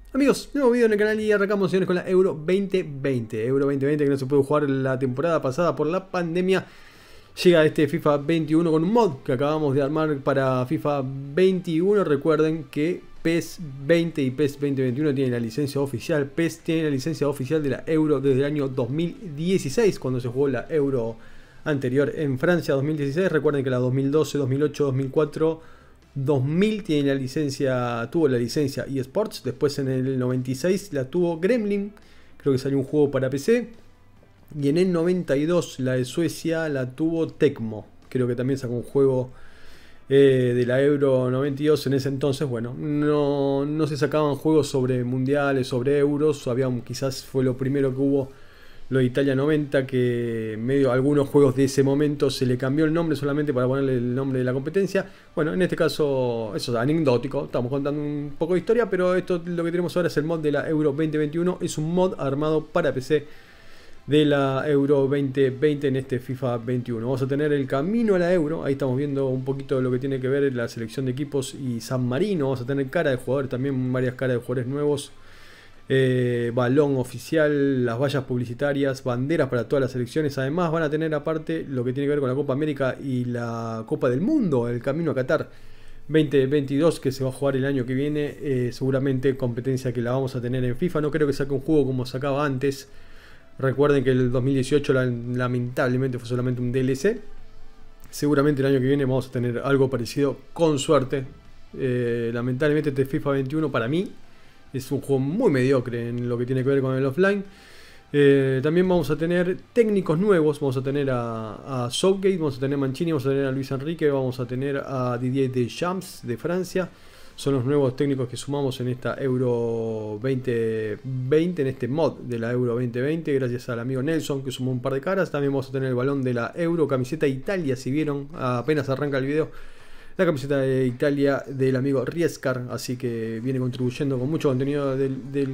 Amigos, nuevo video en el canal y arrancamos señores con la Euro 2020. Euro 2020 que no se pudo jugar la temporada pasada por la pandemia. Llega este FIFA 21 con un mod que acabamos de armar para FIFA 21. Recuerden que PES 20 y PES 2021 tienen la licencia oficial. PES tiene la licencia oficial de la Euro desde el año 2016, cuando se jugó la Euro anterior en Francia 2016. Recuerden que la 2012, 2008, 2004... 2000 tiene la licencia, tuvo la licencia eSports. Después en el 96 la tuvo Gremlin, creo que salió un juego para PC. Y en el 92 la de Suecia la tuvo Tecmo, creo que también sacó un juego de la Euro 92 en ese entonces. Bueno, no se sacaban juegos sobre mundiales, sobre euros. Quizás fue lo primero que hubo, lo de Italia 90, que medio algunos juegos de ese momento se le cambió el nombre solamente para ponerle el nombre de la competencia. Bueno, en este caso eso es anecdótico, estamos contando un poco de historia, pero esto lo que tenemos ahora es el mod de la Euro 2021. Es un mod armado para PC de la Euro 2020 en este FIFA 21. Vamos a tener el camino a la Euro, ahí estamos viendo un poquito de lo que tiene que ver la selección de equipos y San Marino. Vamos a tener cara de jugador, también varias caras de jugadores nuevos. Balón oficial, las vallas publicitarias, banderas para todas las selecciones. Además van a tener aparte lo que tiene que ver con la Copa América y la Copa del Mundo, el camino a Qatar 2022, que se va a jugar el año que viene. Seguramente competencia que la vamos a tener en FIFA. No creo que saque un juego como sacaba antes. Recuerden que el 2018 lamentablemente fue solamente un DLC. Seguramente el año que viene vamos a tener algo parecido, con suerte. Lamentablemente este FIFA 21 para mí es un juego muy mediocre en lo que tiene que ver con el offline. También vamos a tener técnicos nuevos. Vamos a tener a Southgate, vamos a tener a Mancini, vamos a tener a Luis Enrique, vamos a tener a Didier Deschamps de Francia. Son los nuevos técnicos que sumamos en esta Euro 2020, en este mod de la Euro 2020, gracias al amigo Nelson que sumó un par de caras. También vamos a tener el balón de la Euro, camiseta Italia, si vieron, apenas arranca el video. La camiseta de Italia del amigo Riescar, así que viene contribuyendo con mucho contenido de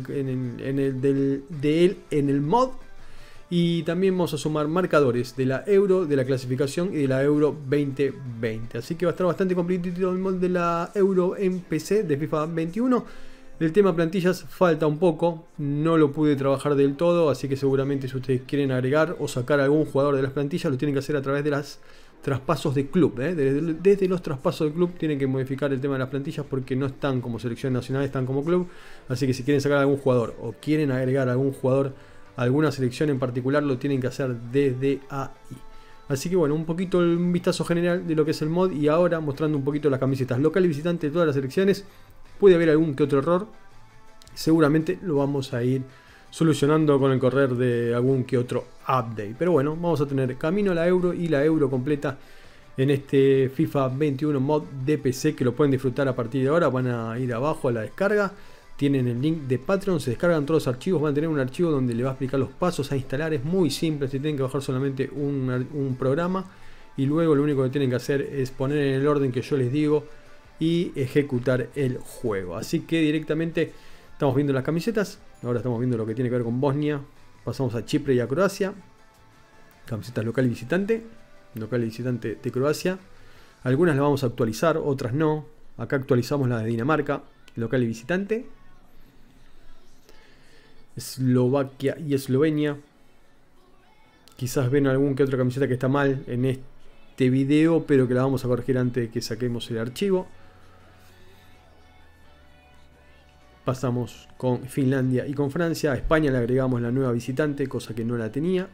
él en el mod. Y también vamos a sumar marcadores de la Euro, de la clasificación y de la Euro 2020. Así que va a estar bastante competitivo el mod de la Euro en PC de FIFA 21. El tema plantillas falta un poco, no lo pude trabajar del todo, así que seguramente si ustedes quieren agregar o sacar a algún jugador de las plantillas, lo tienen que hacer a través de las traspasos de club. Desde los traspasos de club tienen que modificar el tema de las plantillas porque no están como selección nacional, están como club. Así que si quieren sacar a algún jugador o quieren agregar a algún jugador a alguna selección en particular, lo tienen que hacer desde ahí. Así que bueno, un poquito un vistazo general de lo que es el mod y ahora mostrando un poquito las camisetas local y visitante de todas las selecciones. Puede haber algún que otro error, seguramente lo vamos a ir solucionando con el correr de algún que otro update. Pero bueno, vamos a tener camino a la Euro y la Euro completa en este FIFA 21 mod de PC, que lo pueden disfrutar a partir de ahora. Van a ir abajo a la descarga, tienen el link de Patreon, se descargan todos los archivos, van a tener un archivo donde le va a explicar los pasos a instalar. Es muy simple, se tienen que bajar solamente un programa y luego lo único que tienen que hacer es poner en el orden que yo les digo y ejecutar el juego. Así que directamente estamos viendo las camisetas. Ahora estamos viendo lo que tiene que ver con Bosnia. Pasamos a Chipre y a Croacia. Camisetas local y visitante. Local y visitante de Croacia. Algunas las vamos a actualizar, otras no. Acá actualizamos la de Dinamarca, local y visitante. Eslovaquia y Eslovenia. Quizás ven algún que otra camiseta que está mal en este video, pero que la vamos a corregir antes de que saquemos el archivo. Pasamos con Finlandia y con Francia. A España le agregamos la nueva visitante, cosa que no la tenía.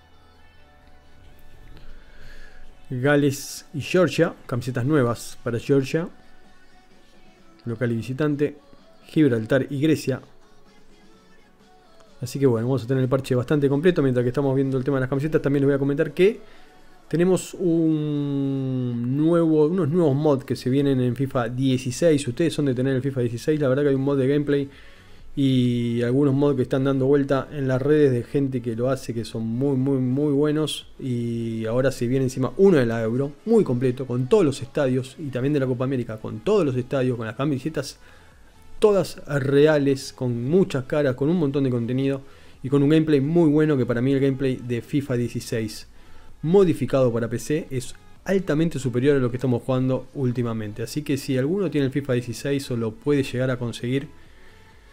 Gales y Georgia, camisetas nuevas para Georgia, local y visitante. Gibraltar y Grecia. Así que bueno, vamos a tener el parche bastante completo. Mientras que estamos viendo el tema de las camisetas, también les voy a comentar que tenemos unos nuevos mods que se vienen en FIFA 16. Si ustedes son de tener el FIFA 16, la verdad que hay un mod de gameplay y algunos mods que están dando vuelta en las redes de gente que lo hace, que son muy buenos. Y ahora se viene encima uno de la Euro, muy completo, con todos los estadios, y también de la Copa América, con todos los estadios, con las camisetas todas reales, con muchas caras, con un montón de contenido y con un gameplay muy bueno, que para mí el gameplay de FIFA 16 modificado para PC es altamente superior a lo que estamos jugando últimamente. Así que si alguno tiene el FIFA 16 o lo puede llegar a conseguir,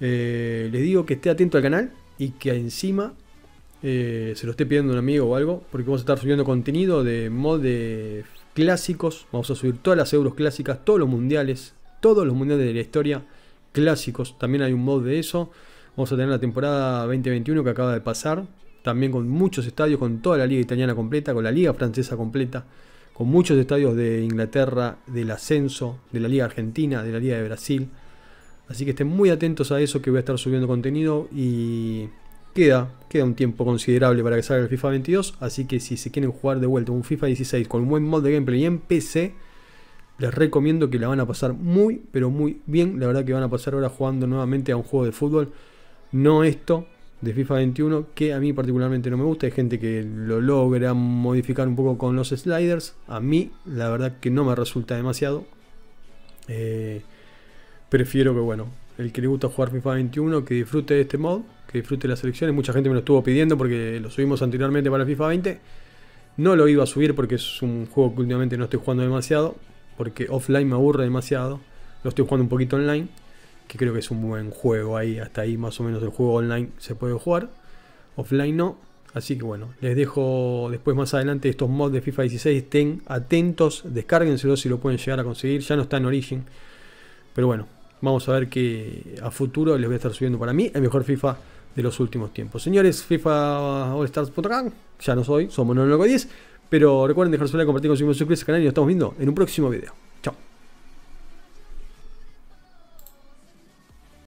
les digo que esté atento al canal y que encima se lo esté pidiendo a un amigo o algo, porque vamos a estar subiendo contenido de mod de clásicos. Vamos a subir todas las euros clásicas, todos los mundiales de la historia clásicos. También hay un mod de eso. Vamos a tener la temporada 2021 que acaba de pasar, también con muchos estadios, con toda la liga italiana completa, con la liga francesa completa, con muchos estadios de Inglaterra, del ascenso, de la liga argentina, de la liga de Brasil. Así que estén muy atentos a eso, que voy a estar subiendo contenido y queda un tiempo considerable para que salga el FIFA 22. Así que si se quieren jugar de vuelta un FIFA 16 con un buen mod de gameplay en PC, les recomiendo que la van a pasar muy, pero muy bien. La verdad que van a pasar ahora jugando nuevamente a un juego de fútbol. No esto de FIFA 21, que a mí particularmente no me gusta. Hay gente que lo logra modificar un poco con los sliders. A mí, la verdad que no me resulta demasiado. Prefiero que, bueno, el que le gusta jugar FIFA 21, que disfrute de este mod, que disfrute las selecciones. Mucha gente me lo estuvo pidiendo porque lo subimos anteriormente para el FIFA 20. No lo iba a subir porque es un juego que últimamente no estoy jugando demasiado, porque offline me aburre demasiado. Lo estoy jugando un poquito online, que creo que es un buen juego ahí. Hasta ahí más o menos el juego online se puede jugar, offline no. Así que bueno, les dejo después más adelante estos mods de FIFA 16. Estén atentos, descárguenselos si lo pueden llegar a conseguir. Ya no está en Origin, pero bueno, vamos a ver que a futuro les voy a estar subiendo para mí el mejor FIFA de los últimos tiempos. Señores, FIFA AllStars.com, ya no soy, somos 910. Pero recuerden dejar su like, compartir, consumir, suscribirse al canal y nos estamos viendo en un próximo video.